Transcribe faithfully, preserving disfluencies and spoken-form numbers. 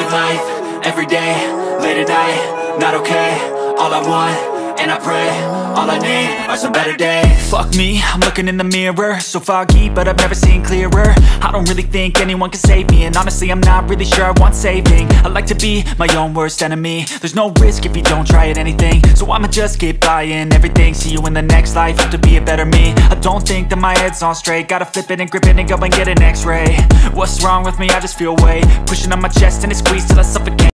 life, every day, late at night, not okay. All I want, and I pray, all I need are some better days. Fuck me, I'm looking in the mirror, so foggy, but I've never seen clearer. I don't really think anyone can save me, and honestly I'm not really sure I want saving. I like to be my own worst enemy. There's no risk if you don't try at anything, so I'ma just keep buying everything. See you in the next life, hope to be a better me. I don't think that my head's on straight, gotta flip it and grip it and go and get an x-ray. What's wrong with me? I just feel weight pushing on my chest and it squeezes till I suffocate.